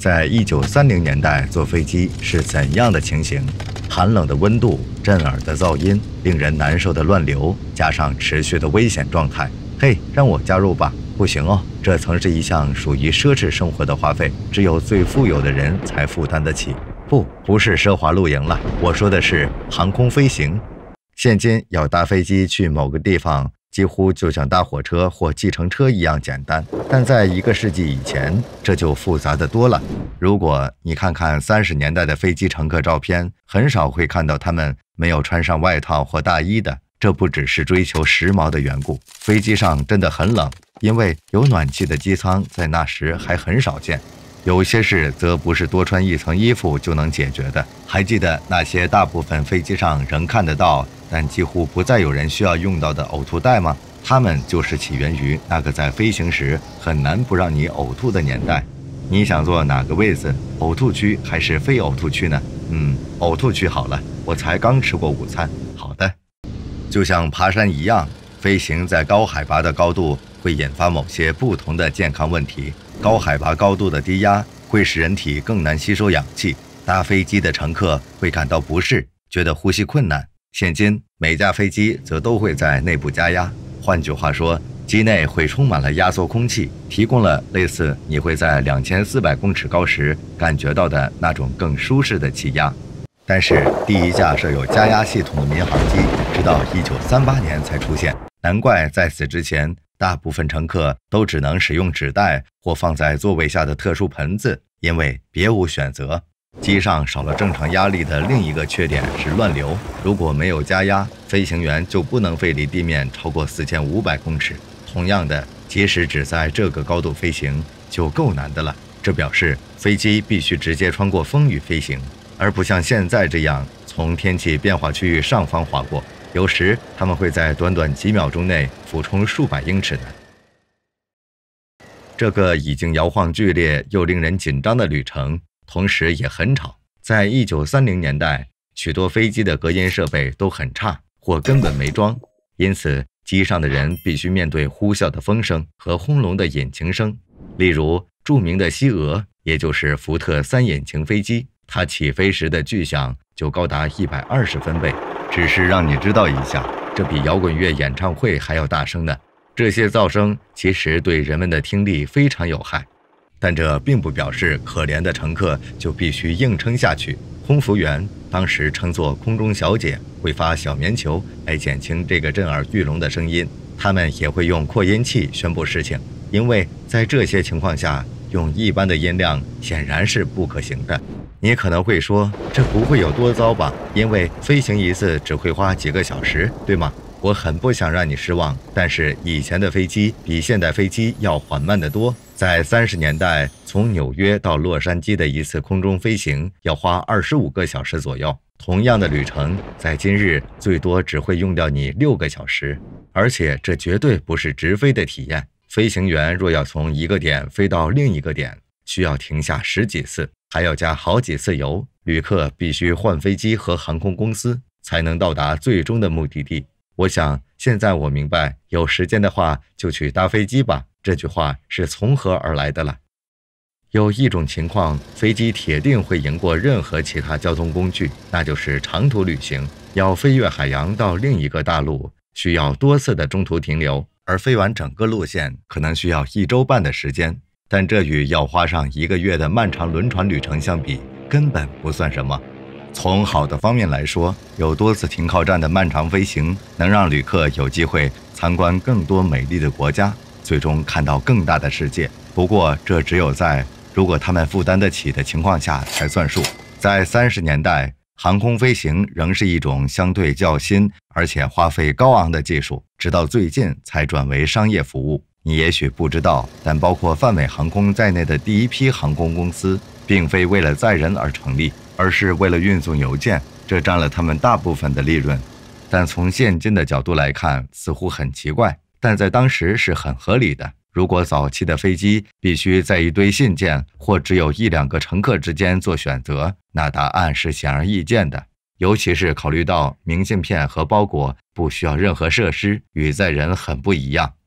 在1930年代坐飞机是怎样的情形？寒冷的温度、震耳的噪音、令人难受的乱流，加上持续的危险状态。嘿，让我加入吧！不行哦，这曾是一项属于奢侈生活的花费，只有最富有的人才负担得起。不是奢华露营了，我说的是航空飞行。现今要搭飞机去某个地方，几乎就像搭火车或计程车一样简单，但在1个世纪以前，这就复杂得多了。如果你看看30年代的飞机乘客照片，很少会看到他们没有穿上外套或大衣的。这不只是追求时髦的缘故，飞机上真的很冷，因为有暖气的机舱在那时还很少见。有些事则不是多穿一层衣服就能解决的。还记得那些大部分飞机上仍看得到，但几乎不再有人需要用到的呕吐袋吗？它们就是起源于那个在飞行时很难不让你呕吐的年代。你想坐哪个位子？呕吐区还是非呕吐区呢？呕吐区好了，我才刚吃过午餐。好的。就像爬山一样，飞行在高海拔的高度会引发某些不同的健康问题。高海拔高度的低压会使人体更难吸收氧气，搭飞机的乘客会感到不适，觉得呼吸困难。现今每架飞机则都会在内部加压，换句话说，机内会充满了压缩空气，提供了类似你会在2400公尺高时感觉到的那种更舒适的气压。但是第一架设有加压系统的民航机直到1938年才出现，难怪在此之前大部分乘客都只能使用纸袋或放在座位下的特殊盆子，因为别无选择。机上少了正常压力的另一个缺点是乱流，如果没有加压，飞行员就不能飞离地面超过4500公尺。同样的，即使只在这个高度飞行就够难的了，这表示飞机必须直接穿过风雨飞行，而不像现在这样从天气变化区域上方划过，有时他们会在短短几秒钟内俯冲数百英尺的。这个已经摇晃剧烈又令人紧张的旅程，同时也很吵。在1930年代，许多飞机的隔音设备都很差，或根本没装，因此机上的人必须面对呼啸的风声和轰隆的引擎声。例如，著名的西俄，也就是福特3引擎飞机，它起飞时的巨响就高达120分贝，只是让你知道一下，这比摇滚乐演唱会还要大声呢。这些噪声其实对人们的听力非常有害，但这并不表示可怜的乘客就必须硬撑下去。空服员，当时称作空中小姐，会发小棉球来减轻这个震耳欲聋的声音。他们也会用扩音器宣布事情，因为在这些情况下，用一般的音量显然是不可行的。你可能会说，这不会有多糟吧？因为飞行一次只会花几个小时，对吗？我很不想让你失望，但是以前的飞机比现代飞机要缓慢得多。在30年代，从纽约到洛杉矶的一次空中飞行要花25个小时左右。同样的旅程，在今日最多只会用掉你6个小时，而且这绝对不是直飞的体验。飞行员若要从一个点飞到另一个点，需要停下10几次，还要加好几次油。旅客必须换飞机和航空公司，才能到达最终的目的地。我想，现在我明白，有时间的话就去搭飞机吧。这句话是从何而来的了？有一种情况，飞机铁定会赢过任何其他交通工具，那就是长途旅行。要飞越海洋到另一个大陆，需要多次的中途停留，而飞完整个路线可能需要1周半的时间。但这与要花上1个月的漫长轮船旅程相比，根本不算什么。从好的方面来说，有多次停靠站的漫长飞行，能让旅客有机会参观更多美丽的国家，最终看到更大的世界。不过，这只有在如果他们负担得起的情况下才算数。在30年代，航空飞行仍是一种相对较新而且花费高昂的技术，直到最近才转为商业服务。你也许不知道，但包括泛美航空在内的第一批航空公司，并非为了载人而成立，而是为了运送邮件，这占了他们大部分的利润。但从现今的角度来看，似乎很奇怪，但在当时是很合理的。如果早期的飞机必须在一堆信件或只有1、2个乘客之间做选择，那答案是显而易见的。尤其是考虑到明信片和包裹不需要任何设施，与载人很不一样。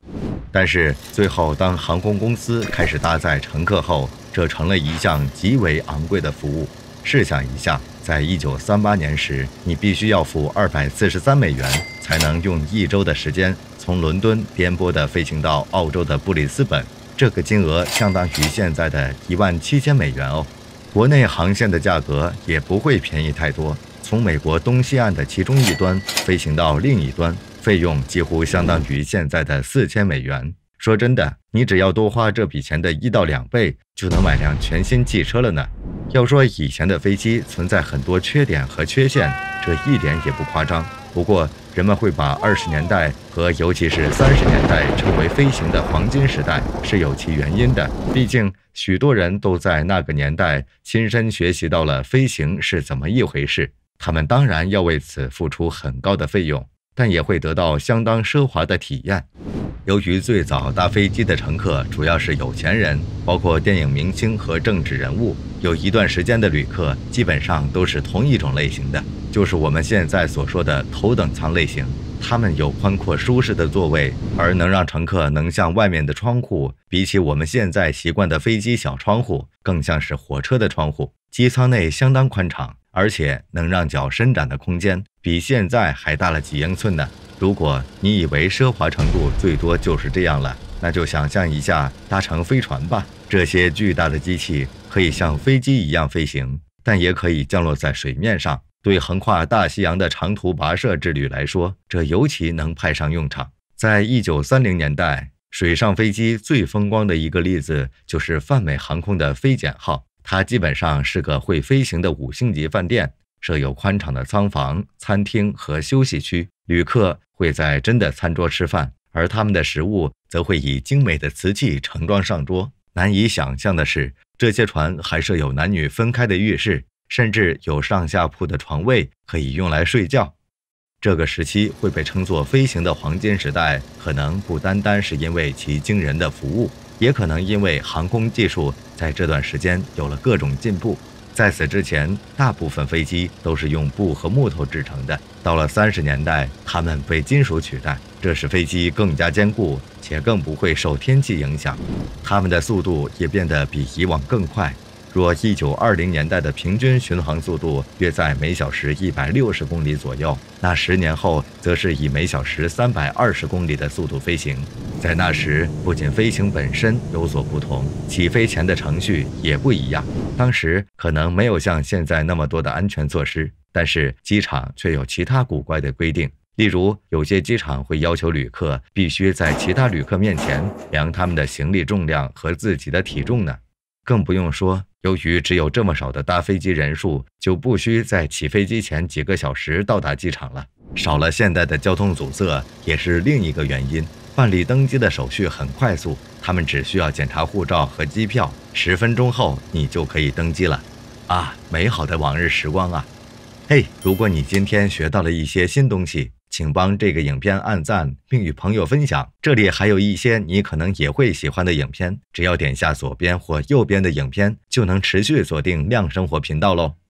但是最后，当航空公司开始搭载乘客后，这成了一项极为昂贵的服务。试想一下，在1938年时，你必须要付243美元，才能用1周的时间从伦敦颠簸地飞行到澳洲的布里斯本。这个金额相当于现在的17000美元哦。国内航线的价格也不会便宜太多，从美国东西岸的其中一端飞行到另一端，费用几乎相当于现在的4000美元。说真的，你只要多花这笔钱的1到2倍，就能买辆全新汽车了呢。要说以前的飞机存在很多缺点和缺陷，这一点也不夸张。不过，人们会把20年代和尤其是30年代称为飞行的黄金时代，是有其原因的。毕竟，许多人都在那个年代亲身学习到了飞行是怎么一回事。他们当然要为此付出很高的费用，但也会得到相当奢华的体验。由于最早搭飞机的乘客主要是有钱人，包括电影明星和政治人物，有一段时间的旅客基本上都是同一种类型的，就是我们现在所说的头等舱类型。他们有宽阔舒适的座位，而能让乘客能向外面的窗户，比起我们现在习惯的飞机小窗户，更像是火车的窗户。机舱内相当宽敞，而且能让脚伸展的空间比现在还大了几英寸呢。如果你以为奢华程度最多就是这样了，那就想象一下搭乘飞船吧。这些巨大的机器可以像飞机一样飞行，但也可以降落在水面上。对横跨大西洋的长途跋涉之旅来说，这尤其能派上用场。在1930年代，水上飞机最风光的一个例子就是泛美航空的飞简号。它基本上是个会飞行的5星级饭店，设有宽敞的舱房、餐厅和休息区。旅客会在真的餐桌吃饭，而他们的食物则会以精美的瓷器盛装上桌。难以想象的是，这些船还设有男女分开的浴室，甚至有上下铺的床位可以用来睡觉。这个时期会被称作飞行的黄金时代，可能不单单是因为其惊人的服务，也可能因为航空技术在这段时间有了各种进步。在此之前，大部分飞机都是用布和木头制成的。到了30年代，它们被金属取代，这使飞机更加坚固，且更不会受天气影响。它们的速度也变得比以往更快。若1920年代的平均巡航速度约在每小时160公里左右，那10年后则是以每小时320公里的速度飞行。在那时，不仅飞行本身有所不同，起飞前的程序也不一样。当时可能没有像现在那么多的安全措施，但是机场却有其他古怪的规定。例如，有些机场会要求旅客必须在其他旅客面前量他们的行李重量和自己的体重呢。更不用说，由于只有这么少的搭飞机人数，就不需在起飞机前几个小时到达机场了。少了现代的交通阻塞也是另一个原因。办理登机的手续很快速，他们只需要检查护照和机票，10分钟后你就可以登机了。啊，美好的往日时光啊！嘿，如果你今天学到了一些新东西，请帮这个影片按赞并与朋友分享。这里还有一些你可能也会喜欢的影片，只要点下左边或右边的影片，就能持续锁定亮生活频道喽。